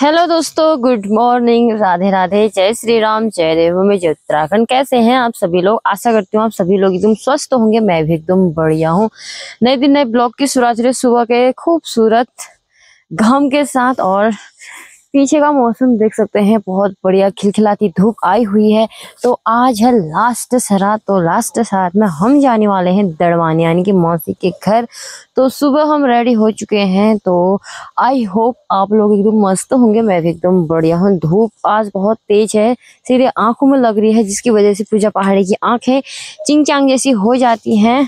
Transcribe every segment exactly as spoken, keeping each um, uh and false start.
Hello दोस्तों, good morning, Radhe Radhe, जय श्री राम, जय देवभूमि, जय उत्तराखंड। कैसे हैं आप सभी लोग? आशा करती हूँ आप सभी लोग एकदम स्वस्थ होंगे। मैं भी एकदम बढ़िया हूँ। नए दिन नए ब्लॉग की शुरुआत सुबह के खूबसूरत घाम के साथ, और पीछे का मौसम देख सकते हैं, बहुत बढ़िया खिलखिलाती धूप आई हुई है। तो आज है लास्ट सरात। तो लास्ट सरात में हम जाने वाले हैं दड़वानी यानी कि मौसी के घर। तो सुबह हम रेडी हो चुके हैं। तो आई होप आप लोग एकदम मस्त होंगे। मैं भी एकदम बढ़िया हूँ। धूप आज बहुत तेज है, सीधे आंखों में लग रही है, जिसकी वजह से पूजा पहाड़ी की आंखें चिंग चांग जैसी हो जाती हैं।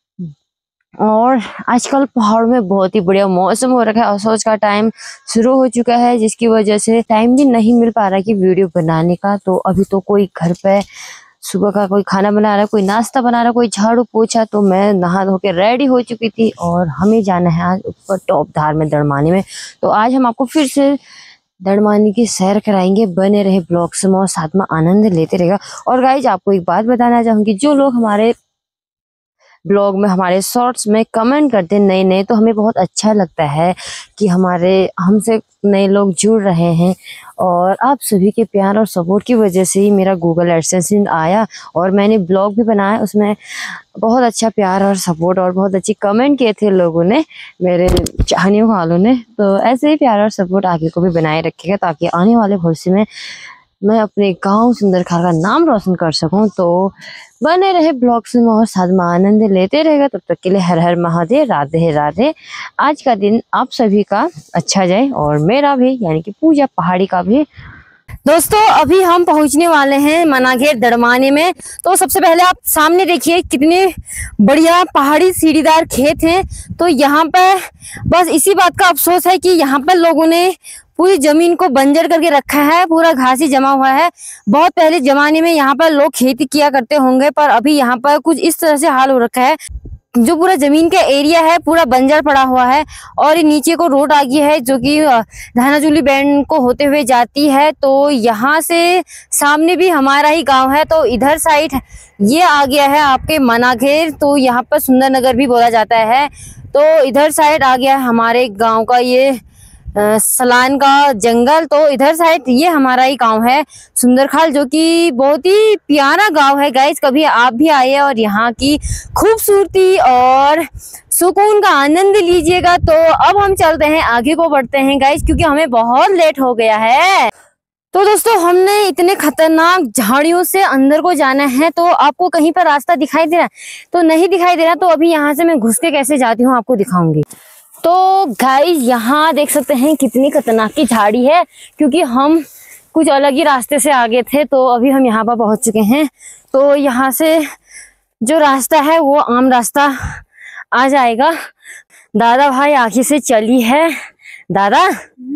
और आजकल पहाड़ में बहुत ही बढ़िया मौसम हो रखा है और सोच का टाइम शुरू हो चुका है, जिसकी वजह से टाइम भी नहीं मिल पा रहा कि वीडियो बनाने का। तो अभी तो कोई घर पे सुबह का कोई खाना बना रहा है, कोई नाश्ता बना रहा है, कोई झाड़ू पोछा। तो मैं नहा धो के रेडी हो चुकी थी और हमें जाना है आज ऊपर टॉप धार में दड़मानी में। तो आज हम आपको फिर से दड़मानी की सैर कराएंगे। बने रहे ब्लॉग से और साथ में आनंद लेते रहेगा। और गाइज आपको एक बात बताना चाहूंगी, जो लोग हमारे ब्लॉग में, हमारे शॉर्ट्स में कमेंट करते हैं नए नए, तो हमें बहुत अच्छा लगता है कि हमारे हमसे नए लोग जुड़ रहे हैं। और आप सभी के प्यार और सपोर्ट की वजह से ही मेरा गूगल एडसेंस आया और मैंने ब्लॉग भी बनाया। उसमें बहुत अच्छा प्यार और सपोर्ट और बहुत अच्छी कमेंट किए थे लोगों ने, मेरे चाहने वालों ने। तो ऐसे ही प्यार और सपोर्ट आगे को भी बनाए रखेगा, ताकि आने वाले भविष्य में मैं अपने गांव सुंदरखाल का नाम रोशन कर सकूं। तो बने रहे ब्लॉग में और साथ में आनंद लेते रहेगा। तब तक के लिए हर हर महादेव, राधे राधे। आज का दिन आप सभी का अच्छा जाए और मेरा भी, यानी कि पूजा पहाड़ी का भी। दोस्तों अभी हम पहुंचने वाले हैं मनाघेर दड़मानी में। तो सबसे पहले आप सामने देखिए कितने बढ़िया पहाड़ी सीढ़ीदार खेत हैं। तो यहाँ पर बस इसी बात का अफसोस है कि यहाँ पर लोगों ने पूरी जमीन को बंजर करके रखा है, पूरा घास ही जमा हुआ है। बहुत पहले जमाने में यहाँ पर लोग खेती किया करते होंगे, पर अभी यहाँ पर कुछ इस तरह से हाल हो रखा है, जो पूरा जमीन का एरिया है पूरा बंजर पड़ा हुआ है। और नीचे को रोड आ गई है जो कि धानाचूली बैंड को होते हुए जाती है। तो यहाँ से सामने भी हमारा ही गांव है। तो इधर साइड ये आ गया है आपके मनाघेर। तो यहाँ पर सुंदर नगर भी बोला जाता है। तो इधर साइड आ गया है हमारे गाँव का ये आ, सलान का जंगल। तो इधर साइड ये हमारा ही गांव है सुंदरखाल, जो कि बहुत ही प्यारा गांव है गाइस। कभी आप भी आइए और यहाँ की खूबसूरती और सुकून का आनंद लीजिएगा। तो अब हम चलते हैं, आगे को बढ़ते हैं गाइस, क्योंकि हमें बहुत लेट हो गया है। तो दोस्तों हमने इतने खतरनाक झाड़ियों से अंदर को जाना है। तो आपको कहीं पर रास्ता दिखाई दे रहा है? तो नहीं दिखाई दे रहा। तो अभी यहाँ से मैं घुस के कैसे जाती हूँ आपको दिखाऊंगी। तो गाइस यहाँ देख सकते हैं कितनी खतरनाक की झाड़ी है, क्योंकि हम कुछ अलग ही रास्ते से आगे थे। तो अभी हम यहाँ पर पहुंच चुके हैं। तो यहाँ से जो रास्ता है वो आम रास्ता आ जाएगा। दादा भाई आगे से चली है। दादा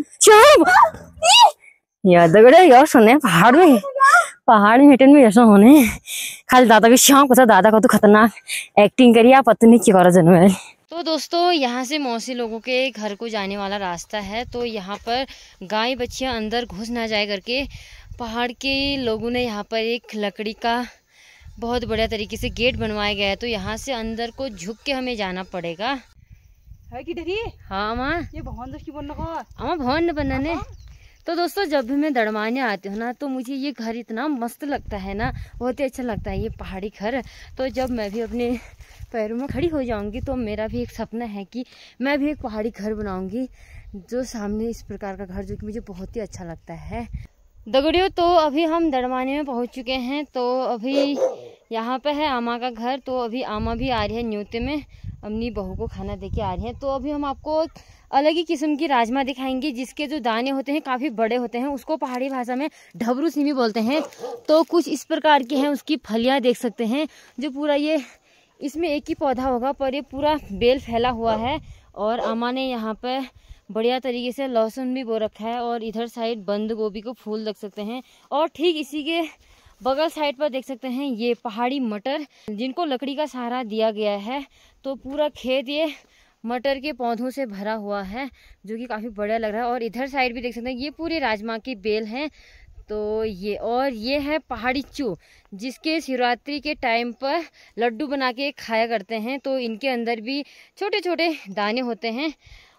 यार दगड़े यार सुने पहाड़ में पहाड़ में हिटन में ऐसा होने खाली दादा के शाम को दादा का तो खतरनाक एक्टिंग करिए आप, पता नहीं क्या जन्म है। तो दोस्तों यहाँ से मौसी लोगों के घर को जाने वाला रास्ता है। तो यहाँ पर गाय बच्चियाँ अंदर घुस ना जाए करके पहाड़ के लोगों ने यहाँ पर एक लकड़ी का बहुत बढ़िया तरीके से गेट बनवाया गया है। तो यहाँ से अंदर को झुक के हमें जाना पड़ेगा। है कि डरी? हाँ माँ, ये भवन की बनना का अमा भवन बनने। तो दोस्तों जब भी मैं दड़माने आती हूँ ना, तो मुझे ये घर इतना मस्त लगता है ना, बहुत ही अच्छा लगता है ये पहाड़ी घर। तो जब मैं भी अपने पैरों में खड़ी हो जाऊंगी, तो मेरा भी एक सपना है कि मैं भी एक पहाड़ी घर बनाऊंगी, जो सामने इस प्रकार का घर, जो कि मुझे बहुत ही अच्छा लगता है। दगड़ियों तो अभी हम दड़माने में पहुंच चुके हैं। तो अभी यहाँ पे है आमा का घर। तो अभी आमा भी आ रही है न्योते में, अपनी बहू को खाना दे के आ रही है। तो अभी हम आपको अलग ही किस्म की राजमा दिखाएंगे, जिसके जो दाने होते हैं काफ़ी बड़े होते हैं। उसको पहाड़ी भाषा में ढबरू सिमी बोलते हैं। तो कुछ इस प्रकार की हैं। उसकी फलियाँ देख सकते हैं, जो पूरा ये इसमें एक ही पौधा होगा, पर ये पूरा बेल फैला हुआ है। और अम्मा ने यहाँ पर बढ़िया तरीके से लहसुन भी बो रखा है। और इधर साइड बंद गोभी को फूल देख सकते हैं। और ठीक इसी के बगल साइड पर देख सकते हैं ये पहाड़ी मटर, जिनको लकड़ी का सहारा दिया गया है। तो पूरा खेत ये मटर के पौधों से भरा हुआ है, जो कि काफ़ी बढ़िया लग रहा है। और इधर साइड भी देख सकते हैं ये पूरे राजमा की बेल हैं। तो ये और ये है पहाड़ी चू, जिसके शिवरात्रि के टाइम पर लड्डू बना के खाया करते हैं। तो इनके अंदर भी छोटे छोटे दाने होते हैं।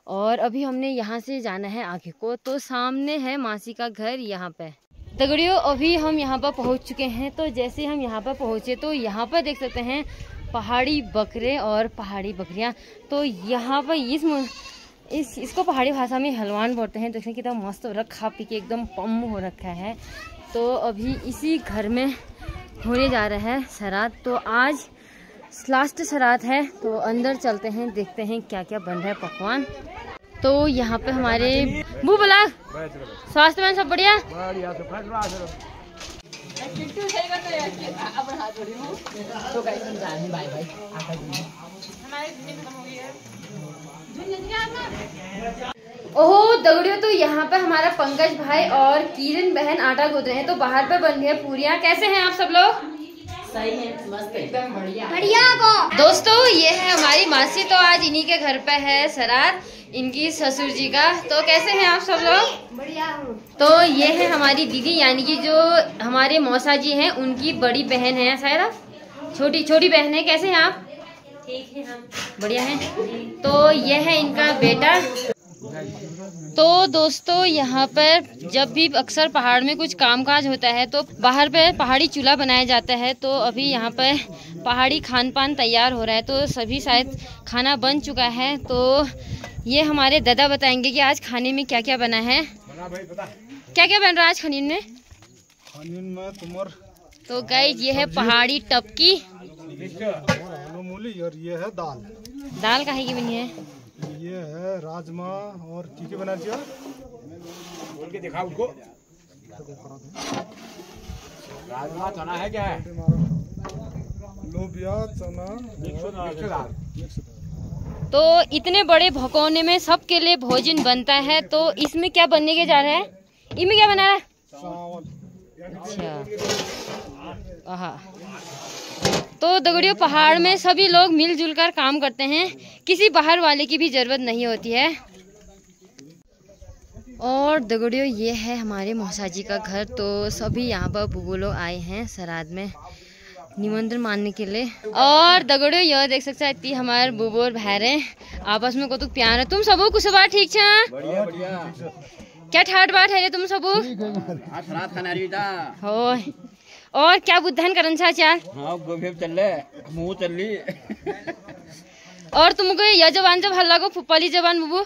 और अभी हमने यहाँ से जाना है आगे को, तो सामने है मासी का घर यहाँ पे। दगड़ियों अभी हम यहाँ पर पहुँच चुके हैं। तो जैसे हम यहाँ पर पहुँचे तो यहाँ पर देख सकते हैं पहाड़ी बकरे और पहाड़ी बकरियाँ। तो यहाँ पर इस इस इसको पहाड़ी भाषा में हलवान बोलते हैं। देखने कितना मस्त हो रखा, खा पी के एकदम पम हो रखा है। तो अभी इसी घर में होने जा रहा है श्राद्ध। तो आज लास्ट श्राद्ध है, तो अंदर चलते हैं, देखते हैं क्या क्या बन रहा है पकवान। तो यहाँ पे हमारे मुँह बुला स्वास्थ्य में सब बढ़िया। ओहो दगड़ियों, तो यहाँ पे हमारा पंकज भाई और किरण बहन आटा गूंथ रहे हैं। तो बाहर पे बन रही है पूरियाँ। कैसे हैं आप सब लोग? सही है, मस्त एकदम बढ़िया बढ़िया को। दोस्तों ये है हमारी मासी, तो आज इन्हीं के घर पे है श्राद्ध इनकी ससुर जी का। तो कैसे हैं आप सब लोग? बढ़िया हूँ। तो ये है हमारी दीदी, यानी कि जो हमारे मौसा जी हैं उनकी बड़ी बहन है शायद, आप छोटी छोटी बहन है। कैसे हैं आप? ठीक है हम बढ़िया हैं। तो ये है इनका बेटा। तो दोस्तों यहाँ पर जब भी अक्सर पहाड़ में कुछ कामकाज होता है तो बाहर पे पहाड़ी चूल्हा बनाया जाता है। तो अभी यहाँ पर पहाड़ी खान पान तैयार हो रहा है, तो सभी शायद खाना बन चुका है। तो ये हमारे दादा बताएंगे कि आज खाने में क्या क्या बना है। क्या क्या बन रहा है आज खाने में? खाने में तुम्हार तो गाइस ये है पहाड़ी टपकी और ये है दाल। दाल काहे की बनी है? ये है राजमा और चीज़ें बना दिया। बोल के दिखा उसको। राजमा चना है क्या है? लोबिया चना मिक्स। तो इतने बड़े भगोने में सबके लिए भोजन बनता है। तो इसमें क्या बनने के जा रहा है? इसमें क्या बना रहा है? अच्छा आहा। तो दगड़ियों पहाड़ में सभी लोग मिलजुल कर काम करते हैं, किसी बाहर वाले की भी जरूरत नहीं होती है। और दगड़ियों ये है हमारे मौसा जी का घर। तो सभी यहाँ पर बुबू लोग आए हैं श्राद्ध में निमंत्रण मानने के लिए। और दगड़ियों यह देख सकते हैं इतनी हमारे बुबू और भैरे आपस में कतुक प्यार है। तुम सबो कुछ बात ठीक छा? बढ़िया बढ़िया। क्या ठाट बात है तुम सबो? हो और क्या बुद्धन करन छा चाल? हाँ गोभी चल ले मुंह चल ली। और तुमको यह जवान जब हल्ला को फुप्पाली जवान बुबू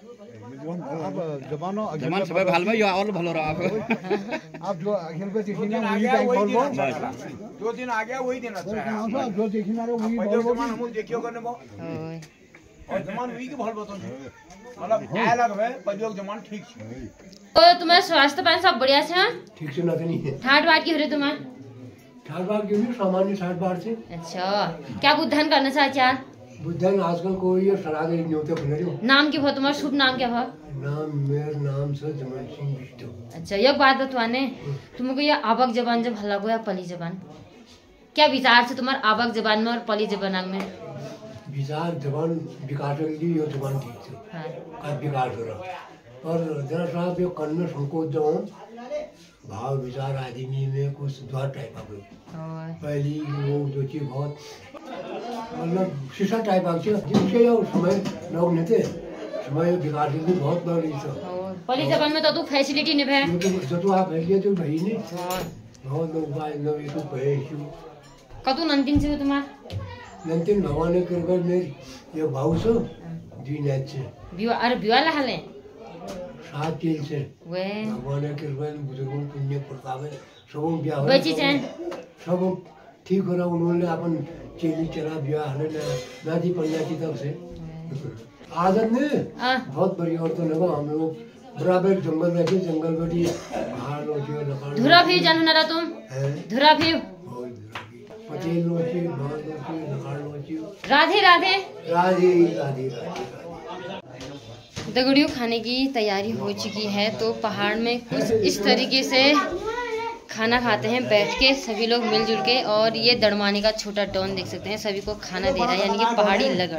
जवानो जवान सब भाल में यो और भलो रहा आप जो अखिल को देखिना वही टाइम बोलबो। जो दिन आ गया वही दिन अच्छा है। जो देखिना रे वही बोलबो। जवान हम देखियो करने बो और जवान वही के भल बतो मतलब आए लगवे पजो जवान ठीक छै। तो तुम्हारा स्वास्थ्य पान सब बढ़िया छा? ठीक से ना नहीं है। ठाट बाट की हो रे तुम्हार? ठाट बाट क्यों नहीं, सामान्य ठाट बाट से। अच्छा क्या बुद्धन करना चाह चार? बुद्धन आजकल कोई ये सलाह दे नहीं होते बन रही। नाम क्या हो तुम्हारा? शुभ नाम क्या हो? नाम मेरा नाम से जमन सिंह बिष्टो। अच्छा एक बात बतवाने, तुमको ये आबक जबान जब हल्ला को या पली जबान क्या विचार से तुम्हारा आबक जबान में और पली जबान में? विचार जबान विकास होगी यो जबान ठीक है। हां का विकास हो रहा और जरा साहब ये कन्न में संकोच जो भाव विचार आदमी में कुछ द्वार टाइप आ गई। पहली लोग जो चीज बहुत मतलब शीशा टाइप आ गया जिसके यो समय लोग नहीं थे समय विकास भी बहुत बड़ी था। पहली जबान में तो तू फैसिलिटी नहीं है जो तो आप है तो भाई नहीं बहुत लोग बाय नो ये तो पैसे कतु नंतिन से तुम्हारा नंतिन भगवान ने कृपा में ये भाव से जी नेच से बिवा अरे बिवा ला हले सात तिल से वे भगवान ने कृपा में बुजुर्गों पुण्य प्रताप है सब ब्याह हो बची है सब ठीक हो रहा। उन्होंने अपन चेली चला ब्याह हले नादी पंजाती तक से आदत ने बहुत बढ़िया। और तो लगा हम लोग बराबर जंगल रहते जंगल बड़ी पहाड़ होती धुरा भी जानू ना तुम धुरा भी पटेल लोची मां लोची नखाड़ लोची। राधे राधे राधे राधे। दगड़ियों खाने की तैयारी हो चुकी है। तो पहाड़ में कुछ इस तरीके से खाना खाते हैं बैठ के सभी लोग मिलजुल के। और ये दड़माने का छोटा टॉन देख सकते हैं सभी को खाना दे रहा है, यानी कि पहाड़ी लगड़।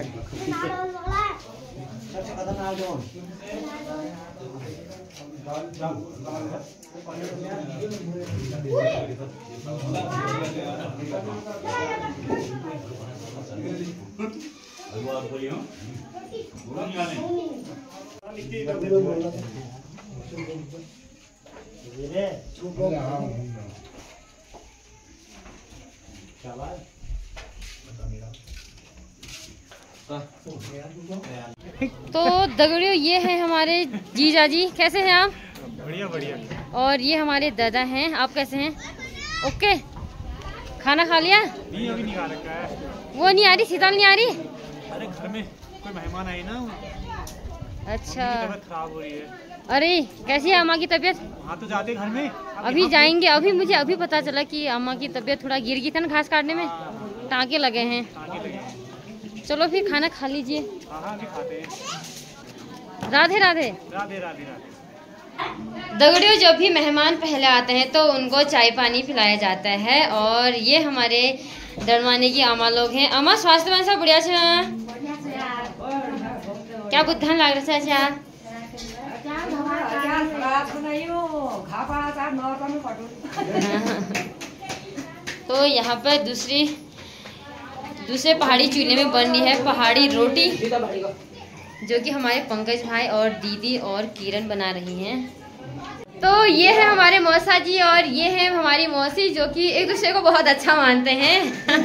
तो दगड़ियों ये हैं हमारे जीजा जी, कैसे हैं आप? बढ़िया बढ़िया। और ये हमारे दादा हैं, आप कैसे हैं? ओके, खाना खा लिया? नहीं अभी नहीं खा रखा है। वो नहीं आ रही, शीतल नहीं आ रही? अरे घर में कोई मेहमान आए ना, अच्छा, तबीयत खराब हो रही है। अरे कैसी है अम्मा की तबीयत? हाँ तो जाते घर में अभी जाएंगे। अभी मुझे अभी पता चला कि अम्मा की तबीयत थोड़ा गिर गई थी ना घास काटने में, टाँके लगे हैं। आगे लगे। चलो फिर खाना खा लीजिए। हाँ हाँ अभी खाते हैं। राधे राधे। राधे राधे राधे। दगड़ियों जब भी मेहमान पहले आते हैं तो उनको चाय पानी पिलाया जाता है। और ये हमारे दरवाने की अम्मा लोग हैं। अम्मा स्वास्थ्य में सब बढ़िया छे? क्या बुद्धान लाग रहा है? तो यहाँ पर दूसरी दूसरे पहाड़ी चूल्हे में बन रही है पहाड़ी रोटी, जो कि हमारे पंकज भाई और दीदी और किरण बना रही हैं। तो ये है हमारे मौसा जी और ये है हमारी मौसी, जो कि एक दूसरे को बहुत अच्छा मानते हैं।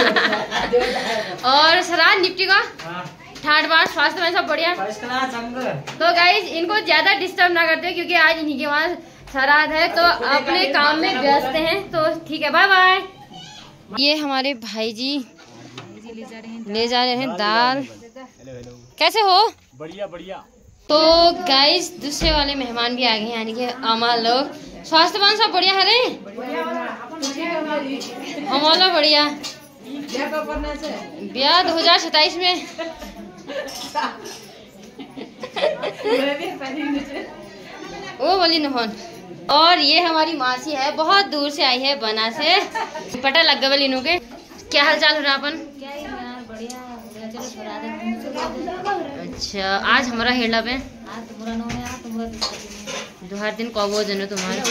और सराज निपटी का ठाट बाट स्वास्थ्य में सब बढ़िया। तो गाइज इनको ज्यादा डिस्टर्ब ना करते क्योंकि आज इन्हीं के वहाँ सराध है, तो अपने काम में व्यस्त हैं। तो ठीक है, बाय बाय। ये हमारे भाई जी ले जा रहे हैं दाल। कैसे हो? बढ़िया बढ़िया। तो गाइस दूसरे वाले मेहमान भी आ गए हैं, यानी कि अम्मा लोग। स्वास्थ्यवान सब बढ़िया है रे? हमारा बढ़िया। ब्याह दो हजार सताइस में। वो बोली नोहन। और ये हमारी मासी है, बहुत दूर से आई है, बना से। पता लग गया इनों के। क्या हाल चाल हो रहा अपन? अच्छा, आज हमारा हेला पे दो हर दिन कब हो जनो तुम्हारे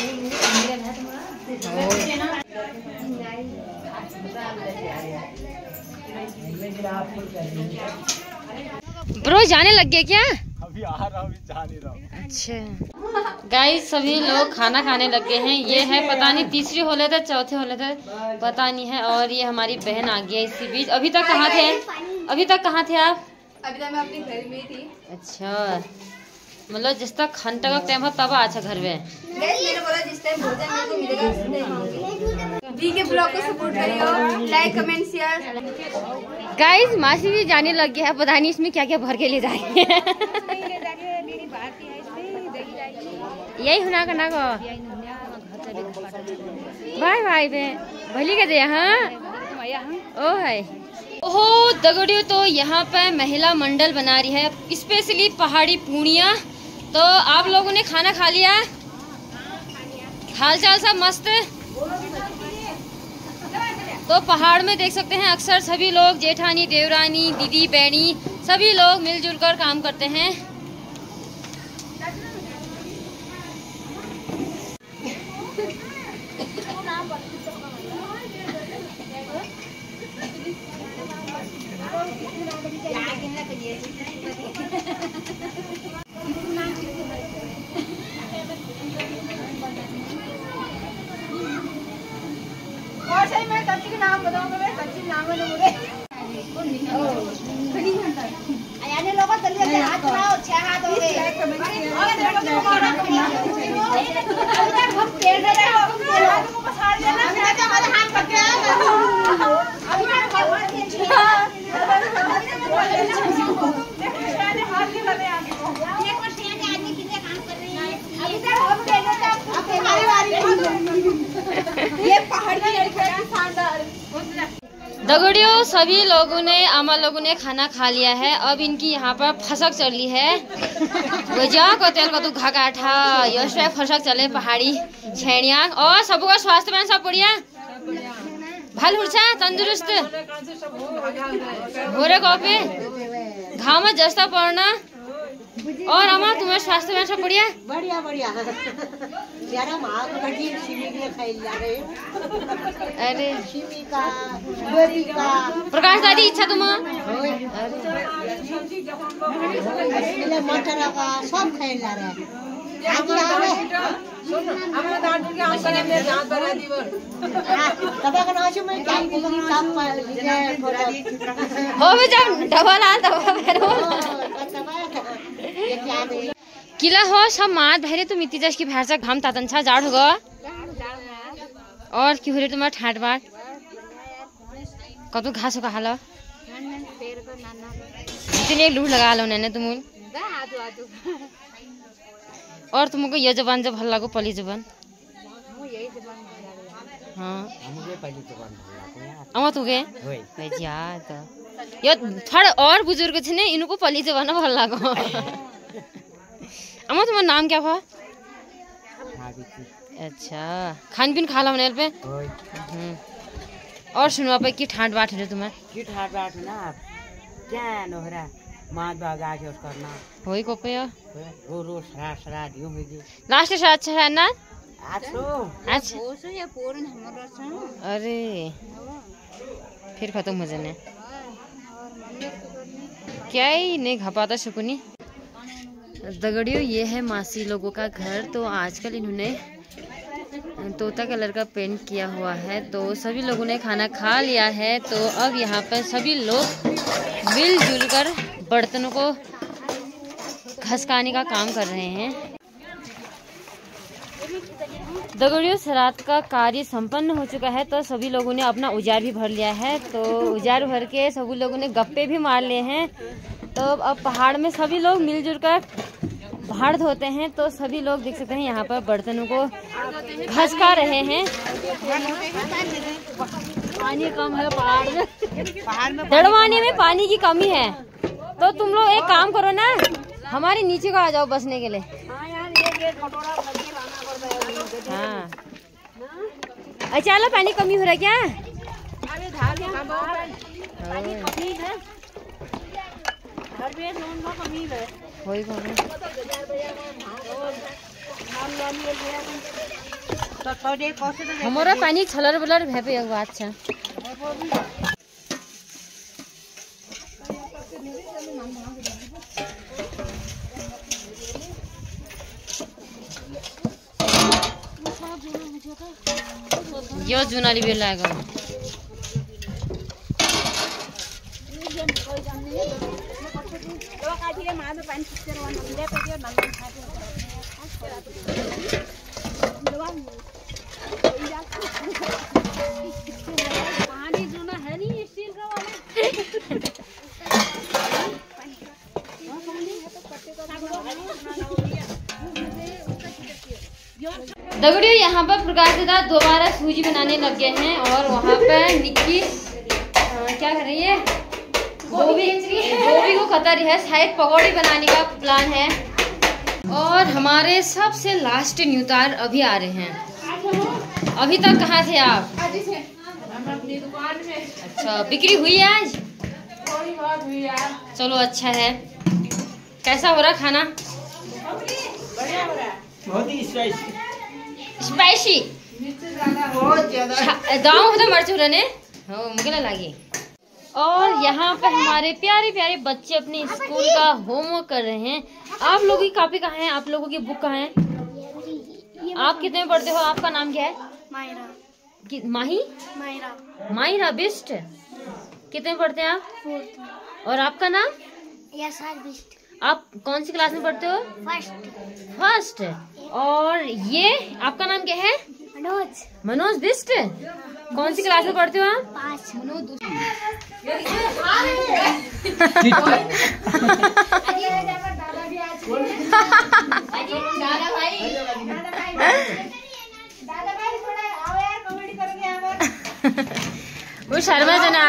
ब्रो जाने लग गए क्या? अभी आ रहा हूँ, जा नहीं रहा हूँ। अच्छा गाइस सभी लोग खाना खाने लग गए हैं। ये है पता नहीं तीसरी होले थे चौथे होले थे पता नहीं है। और ये हमारी बहन आ गई है इसी बीच। अभी तक कहाँ थे? अभी तक कहाँ थे आप? अभी तक मैं अपने घर में थी। अच्छा, मतलब जिस तक घंटा का टाइम हो तब अच्छा घर में। मैंने बोला जिस टाइम भोजन मेरे को मिलेगा उस टाइम आऊंगी। वी के ब्लॉग को सपोर्ट करियो, लाइक कमेंट शेयर। गाइस मासी भी जाने लग गया है, पता नहीं इसमें क्या क्या भर के ले जाएंगे। यही हुना करना को बाय बाय बे भली के दे। हाँ ओ है ओहो दगड़ियों, तो यहाँ पे महिला मंडल बना रही है स्पेशली पहाड़ी पूड़ियाँ। तो आप लोगों ने खाना खा लिया? हाल चाल सब मस्त? तो पहाड़ में देख सकते हैं अक्सर सभी लोग जेठानी देवरानी दीदी बहनी सभी लोग मिलजुल कर काम करते हैं। और सही मैं सच्ची का नाम बताऊंगा। मैं सच्ची नाम है मुझे खड़ी घंटा यानी लोगों जल्दी से हाथ उठाओ। छह हाथ हो गए। और देखो तो हमारा अभी तक हम खेल रहे हो। तुम हाथ को पसार देना। अभी तक हमारे हाथ पक गए हैं। अभी तक भगवान के छह हाथ नहीं लगे आगे को। ये कुछ नहीं आदमी कितने काम कर रही है। अभी तक हम खेल रहे थे। अब हमारी बारी। ये पहाड़ की लड़कियां शानदार। दगड़ियों सभी लोगों ने अम्मा लोगों ने खाना खा लिया है। अब इनकी यहाँ पर फसक चल रही है। वजह को तेल को तू घा काठा यश फसक चले पहाड़ी छेड़िया। और सबका स्वास्थ्य में सब बढ़िया भल हुर्छा तंदुरुस्त भोरे कॉपे घाव में जस्ता पड़ना। और अम्मा तुम्हारे स्वास्थ्य में सब बढ़िया? बढ़िया बढ़िया यार माँ को बड़ी शिमी के खाई जा रहे। अरे शिमी का गोभी का प्रकाश दादी इच्छा तुम मटर का सब खेला रहे आज आवे আমরা দাঁড় থেকে আম করে আমি দাঁত বানা দিব तब का नाच में क्या को काम पर हो भी जब डबल आ तब फेरो ये क्या दे किला हो सब मात भरे तुम इति जस की भाषा घाम तातन छा जाड़ होगा और की हो रे तुम्हारा ठाट बाट कतो घास का हाल इतने लूट लगा लो नैने तुम और तुमको ये जबान जब हल्ला को पली जबान हाँ अमा तुगे याद यो थोड़ा और बुजुर्ग छे ने इनको पली जबान हल्ला को अमा तुम्हारा नाम क्या हुआ अच्छा खान पीन खा ला पे और सुनो पे की ठाट बाट है तुम्हें की ठाट बाट ना क्या नोहरा मां बागा के करना होई को पे रो रो सरा सरा दियो होगी लास्ट से अच्छा है ना आछो अच्छा ओसो या पोरन हमरो छ अरे फिर खत्म हो जाने क्या ही नहीं घपाता सुकुनी दगड़ियों ये है मासी लोगों का घर। तो आजकल इन्होंने तोता कलर का पेंट किया हुआ है। तो सभी लोगों ने खाना खा लिया है। तो अब यहाँ पर सभी लोग मिलजुल कर बर्तनों को खसकाने का काम कर रहे हैं। दगड़ियों श्राद्ध का कार्य संपन्न हो चुका है। तो सभी लोगों ने अपना उजार भी भर लिया है। तो उजार भर के सभी लोगों ने गप्पे भी मार लिए हैं। तो अब पहाड़ में सभी लोग मिलजुल कर पहाड़ धोते हैं। तो सभी लोग देख सकते हैं यहाँ पर बर्तनों को खसका रहे हैं। पानी कम है पहाड़ में, दड़वाने में पानी की कमी है। तो तुम लोग एक काम करो ना, हमारे नीचे को आ जाओ बसने के लिए। हाँ अच्छा पानी कमी हो रहा है क्या? हमारा पानी छलर बलर भेपे अच्छा यो जुनाली भी लागो पानी जुना है नहीं स्टील का वाला दगड़ियों यहाँ पर प्रकाश दादा दोबारा सूजी बनाने लग गए हैं। और वहाँ पर निक्की क्या कर रही है? गोभी गोभी को कतर रही है। शायद पकौड़ी बनाने का प्लान है। और हमारे सबसे लास्ट न्यूतार अभी आ रहे हैं। अभी तक कहाँ थे आप? अपनी दुकान में। अच्छा बिक्री हुई आज? थोड़ी बहुत हुई यार। चलो अच्छा है। कैसा हो रहा खाना? बढ़िया हो रहा है। बहुत ही स्पाइसी स्पाइसी बहुत ज्यादा गाँव होता मर्च हो रहे हो मुझे लगी। और यहाँ पे हमारे प्यारे प्यारे बच्चे अपने स्कूल का होमवर्क कर रहे हैं। आप लोगों की कॉपी कहाँ है? आप लोगों की बुक कहाँ है? आप कितने में पढ़ते हो? आपका नाम क्या है? मायरा। कि, माही मायरा माहिरा बिस्ट। कितने में पढ़ते हैं आप? और आपका नाम? यशराज बिस्ट। आप कौन सी क्लास में पढ़ते हो? फर्स्ट। फर्स्ट। और ये आपका नाम क्या है? मनोज। मनोज बिस्ट। कौन सी क्लास में पढ़ते हो आप? पाँच। दादा भाई दादा भाई थोड़ा आओ यार कॉमेडी करोगे यहाँ पर। वो शर्मा जना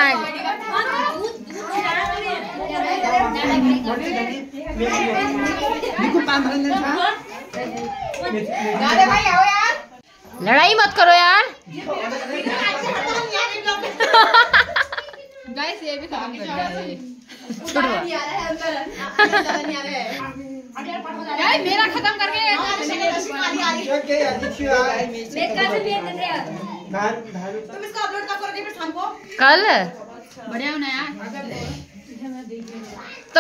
दादा भाई आओ यार। लड़ाई मत करो यार। गाइस ये भी खत्म कर दिया है। मेरा खत्म करके तुम इसको अपलोड कब करोगे फिर शाम को? कल बढ़िया होना यार।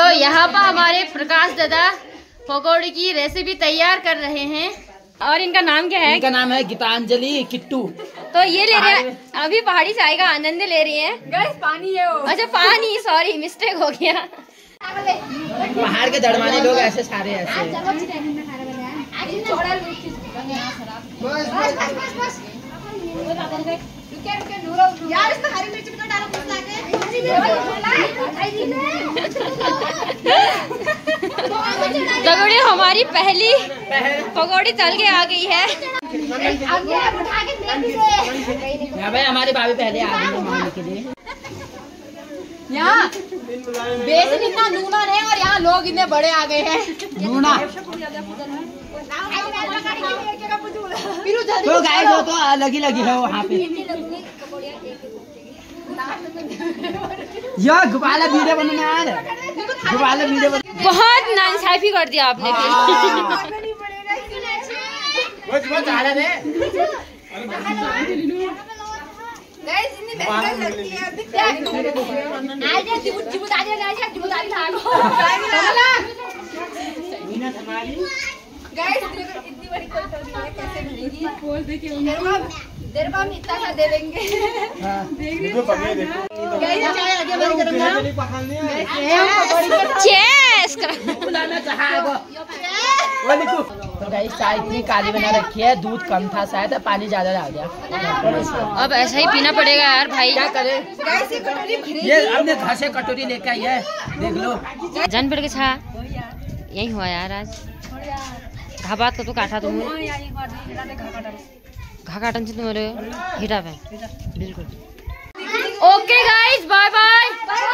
तो यहाँ पर हमारे प्रकाश दादा पकौड़ी की रेसिपी तैयार कर रहे हैं और इनका नाम क्या है? इनका नाम है गीतांजलि किट्टू। तो ये ले रहे हैं अभी पहाड़ी चाय का आनंद ले रही हैं। गैस पानी है वो। अच्छा पानी, सॉरी मिस्टेक हो गया। पहाड़ के दड़माने लोग ऐसे सारे ऐसे। यार इसमें हरी मिर्च भी तो डालो कुछ लाके। दगड़े हमारी पहली पकौड़ी तल के आ गई है। यहाँ भाई हमारी भाभी पहले आ गई है मांगने के लिए। यहाँ बेसन इतना नूना है और यहाँ लोग इतने बड़े आ गए हैं। नूना तो गाइस वो तो अलग ही लगी है वहाँ पे। यार गुबाला वीडियो बनाना यार, गुबाला वीडियो बना। बहुत नाइंसाफी कर दिया आपने। इतनी बड़ी कटोरी है कैसे भरेगी? बोल दे कि देर को हम इतना सा दे देंगे। चेस तो गाइस चाय इतनी काली बना रखी है, दूध कम था शायद, पानी ज्यादा डाल दिया। अब ऐसा ही पीना पड़ेगा यार भाई। क्या करे ये अपने घर से कटोरी लेके आई है, देख लो। जान पड़ के छा यही हुआ यार आज। घा बात को तो काटा तुम घा काटन से तुम्हारे हिटा पे बिल्कुल। Okay guys bye bye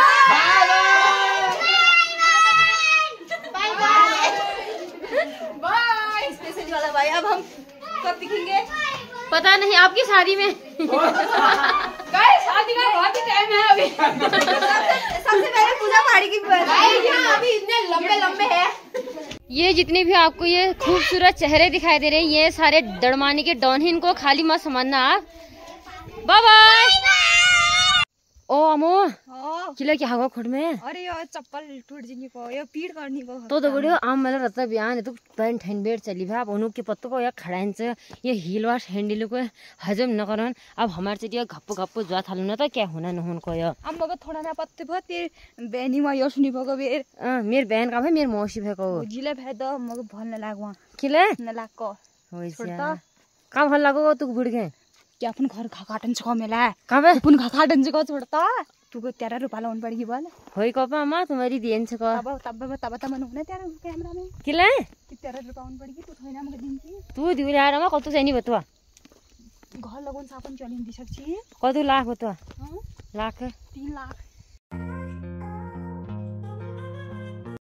bye special वाला भाई। अब हम कब दिखेंगे पता नहीं, आपकी शादी में। गाइस शादी का बहुत ही टाइम है अभी। सबसे पहले पूजा पहाड़ी की यहाँ अभी इतने लंबे लंबे है। ये जितने भी आपको ये खूबसूरत चेहरे दिखाई दे रहे हैं ये सारे दड़मानी के डॉन हैं, इनको खाली मत समझना आप। Bye bye. ओ अमो किला क्या हुआ खुद में? अरे यार चप्पल टूट जाने को या पीड़ करने को तो दगड़ियो आम मला रत्ता बयान है तो पैंट हैंड बेड चली भाई अब उन्हों के पत्तों को या खड़ाइन से ये हील वाश हैंडल को हजम न करन। अब हमारे से गप्पो गप्पो जा थालू ना तो क्या होना न होन को या अब मगर थोड़ा ना पत्ते बहुत तेरे बहनी मा यो सुनी भगो बेर मेर बहन का भाई मेर मौसी भाई को जिले भे द मगर भल न लागवा किले न लाग को होइसा का भल लागो तू बुड़ गए क्या अपन घर खा काटन छ मेला का बे अपन खा काटन छ को छोड़ता तू को तेरह रुपया लोन पड़ेगी बोल होई कपा मां तुम्हारी देन छ को तब तब तब तब मन होने तेरा कैमरा में किले कि तेरह रुपया लोन पड़ेगी तू थोड़ी ना मगर दिन की तू दिउ यार मा कतु छैनी बतवा घर लगन सापन चलिन दिसक छी कतु लाख बतवा हां लाख तीन लाख